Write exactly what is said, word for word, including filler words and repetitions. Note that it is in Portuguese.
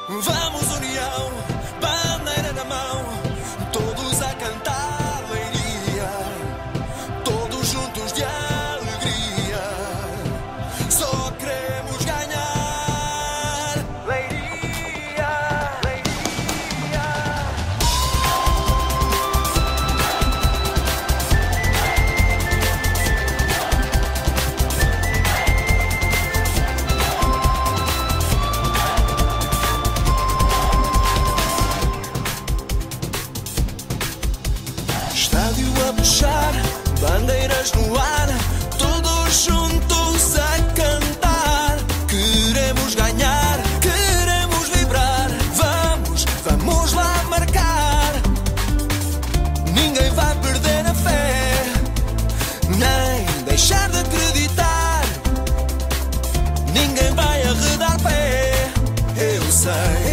Vamos, união, bandeira na mão, todos a cantar Leiria, todos juntos de alegria, só queremos ganhar. Leiria, Leiria. Estádio a puxar, bandeiras no ar, todos juntos a cantar. Queremos ganhar, queremos vibrar. Vamos, vamos lá marcar. Ninguém vai perder a fé, nem deixar de acreditar. Ninguém vai arredar pé. Eu sei.